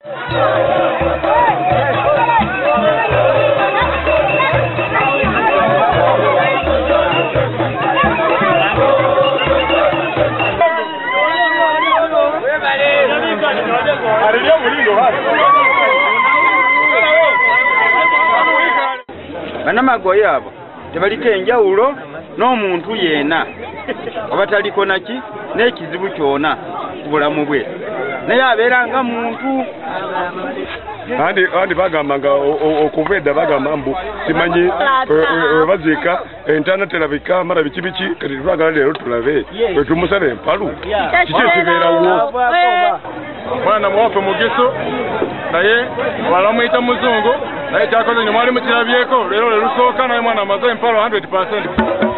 Banamagoye abo tebaliko enjawulo n'omuntu yeena abataliko naki n'ekizibu kyona ku bulamu bwe naye abeeranga muntu. Andi bagambanga okuva edda bagamba mbu simanyi baziika entaana terabika mara biki kati twagala leero tulabe wetumusala empalu kiki ekibeerawo. Mwana muwafe mugiso naye balamuyita muzungu naye kyakoze nyo mwali mukirabyeko leero lelusooka naye mwana amaze empalu 100%.